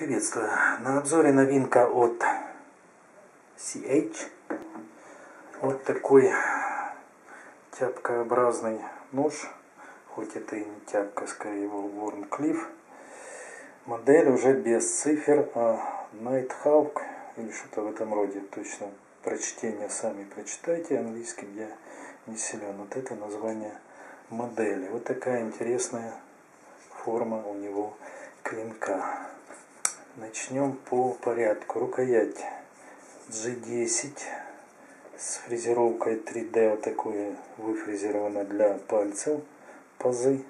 Приветствую! На обзоре новинка от CH. Вот такой тяпкообразный нож. Хоть это и не тяпка, скорее его Вормклифф. Модель уже без цифр, а Nighthawk или что-то в этом роде. Точно прочтение сами прочитайте. Английским я не силен. Вот это название модели. Вот такая интересная форма у него клинка. Начнем по порядку. Рукоять G10 с фрезеровкой 3D, вот такое выфрезеровано для пальцев, пазы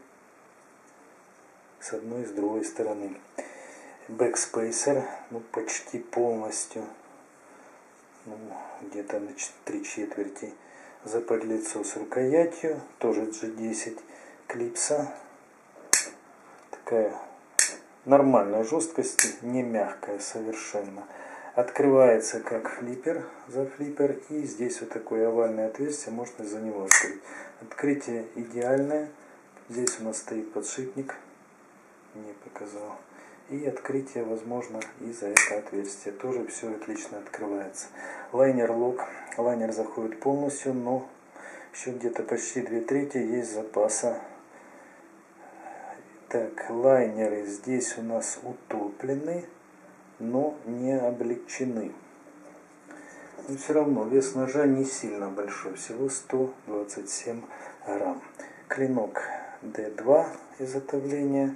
с одной и с другой стороны. Бэкспейсер, почти полностью, где-то на 3/4 заподлицо с рукоятью, тоже G10, клипса, такая нормальной жесткости, не мягкая совершенно. Открывается как флиппер, за флиппер, и здесь вот такое овальное отверстие, можно за него открыть. Открытие идеальное. Здесь у нас стоит подшипник, не показал. И открытие возможно и за это отверстие. Тоже все отлично открывается. Лайнер лок. Лайнер заходит полностью, но еще где-то почти 2/3 есть запаса. Так, лайнеры здесь у нас утоплены, но не облегчены. Но все равно вес ножа не сильно большой, всего 127 грамм. Клинок D2 изготовления.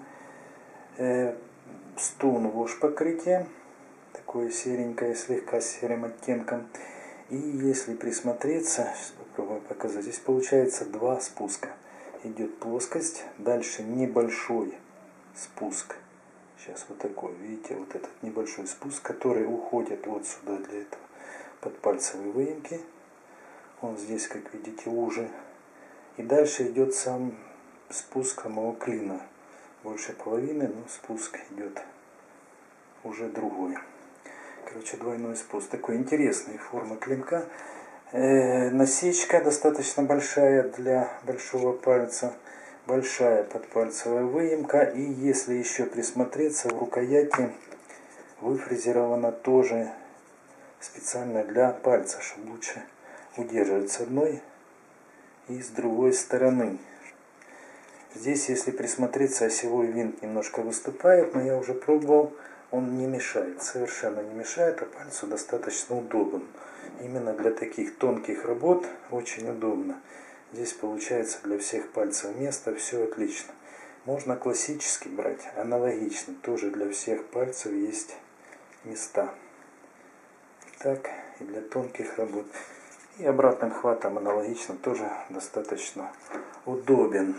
Stone Wash покрытие, такое серенькое, слегка серым оттенком. И если присмотреться, попробую показать, здесь получается два спуска. Идет плоскость, дальше небольшой спуск. Сейчас вот такой, видите, вот этот небольшой спуск, который уходит вот сюда для этого подпальцевой выемки. Он здесь, как видите, уже. И дальше идет сам спуск самого клина. Больше половины, но спуск идет уже другой. Короче, двойной спуск. Такой интересный форма клинка. Насечка достаточно большая для большого пальца. Большая подпальцевая выемка. И если еще присмотреться, в рукояти выфрезерована тоже специально для пальца, чтобы лучше удерживать с одной и с другой стороны. Здесь, если присмотреться, осевой винт немножко выступает, но я уже пробовал, он не мешает, совершенно не мешает, а пальцу достаточно удобен. Именно для таких тонких работ очень удобно. Здесь получается для всех пальцев место, все отлично. Можно классический брать, аналогичный, тоже для всех пальцев есть места. Так, и для тонких работ. И обратным хватом аналогично, тоже достаточно удобен.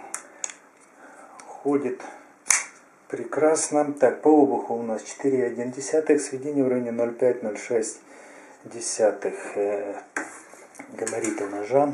Ходит прекрасно. Так, по обуху у нас 4,1, сведение в районе 0,5-0,6 габарита ножа.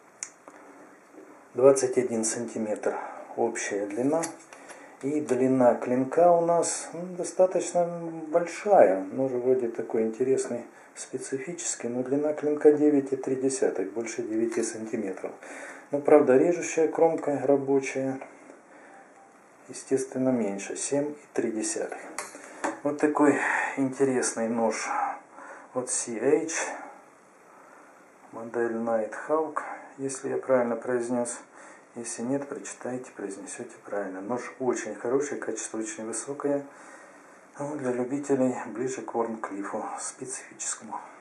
21 сантиметр общая длина. И длина клинка у нас достаточно большая. Нож вроде такой интересный, специфический, но длина клинка 9,3, больше 9 сантиметров. Но правда режущая кромка рабочая, естественно, меньше, 7,3. Вот такой интересный нож от CH, модель Nighthawk, если я правильно произнес. Если нет, прочитайте, произнесете правильно. Нож очень хороший, качество очень высокое. Для любителей ближе к Вормклиффу специфическому.